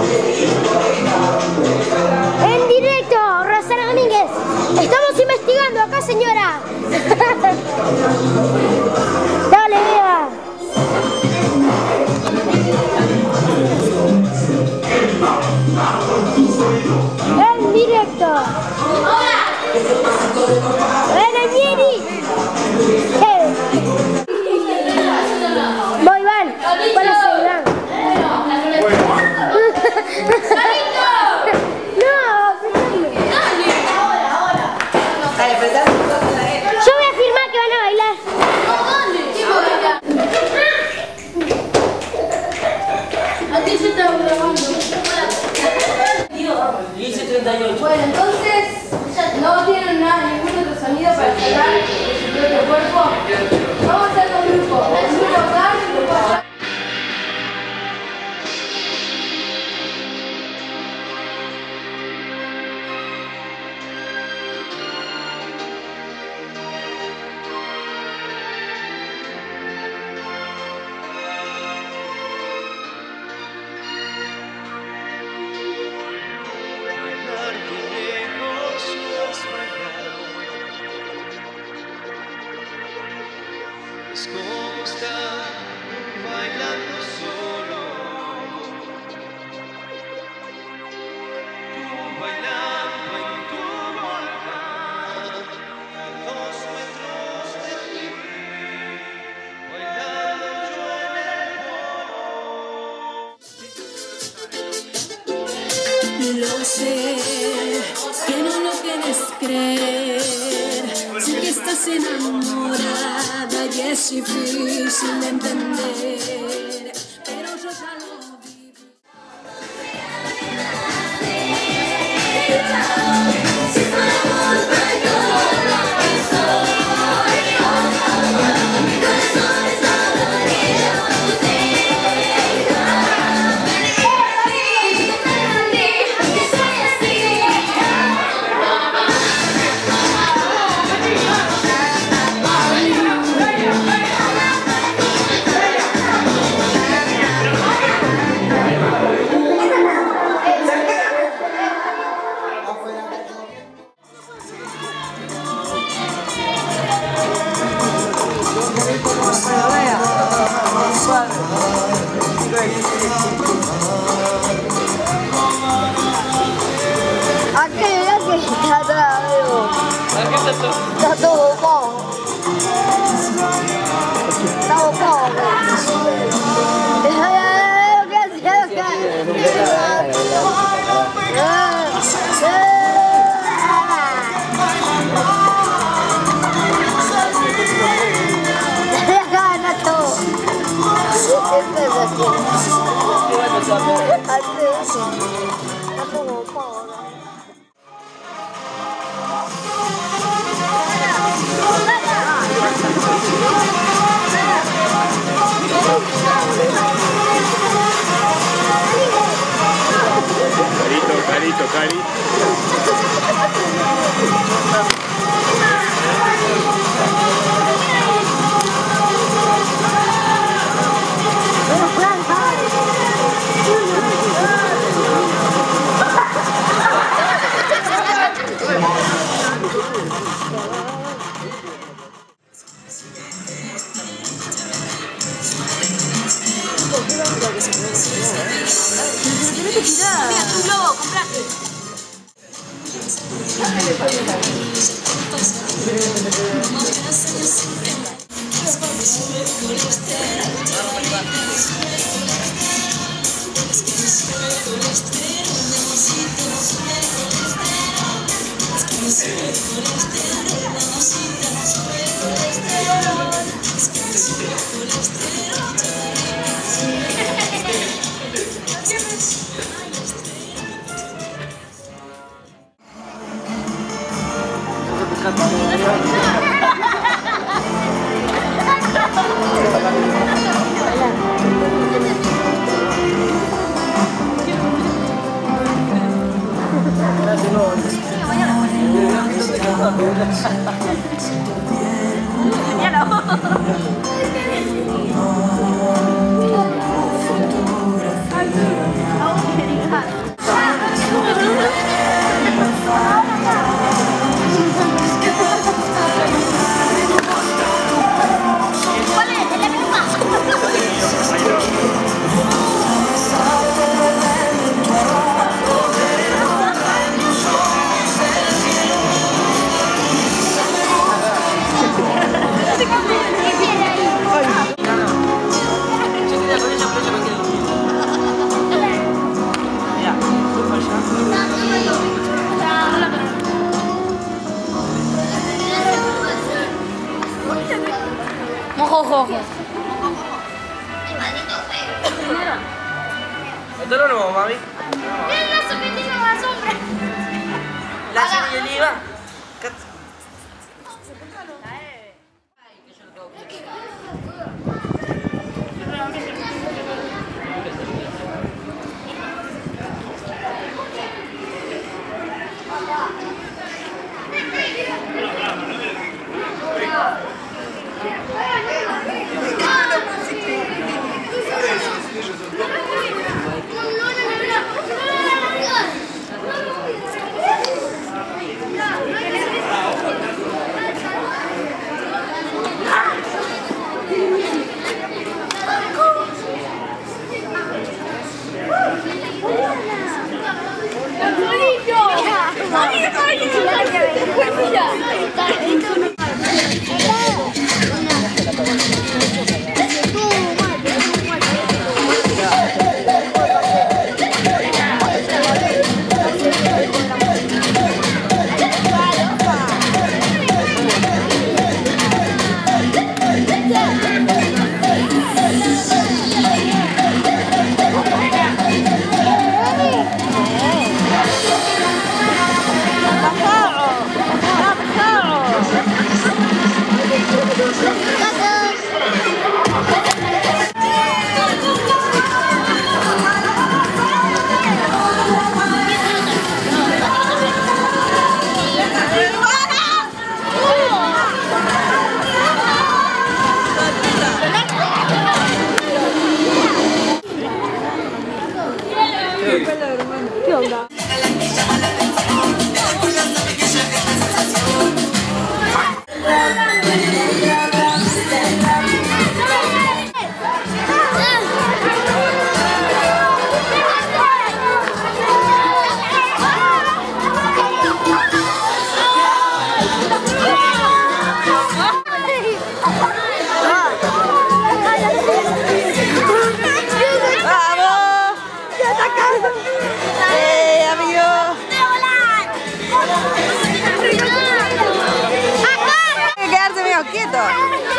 En directo, Rosana Domínguez. Estamos investigando acá, señora. Dale, Bea. En directo. ¡Ven, Mieri! Voy, van. ¿Cuál es el gran? Yo voy a afirmar que van a bailar. Aquí se está grabando. 38. Bueno, entonces no tienen nada, ningún otro sonido para sacar de su propio cuerpo. Vamos a hacer dos grupos. El grupo acá y el grupo allá. Es como estar bailando solo, tú bailando en tu volcán, a 2 metros de ti, bailando yo en el polo. Lo sé, que no lo quieres creer, sé que estás enamorada y es difícil de entender, pero yo ya lo viví. Está todo poco. Está poco. Carito, Cari. Mira, tu globo, compraste. No, mami. Mira la sopetina a la sombra. La semilloliva. ¿Qué onda? Quieto.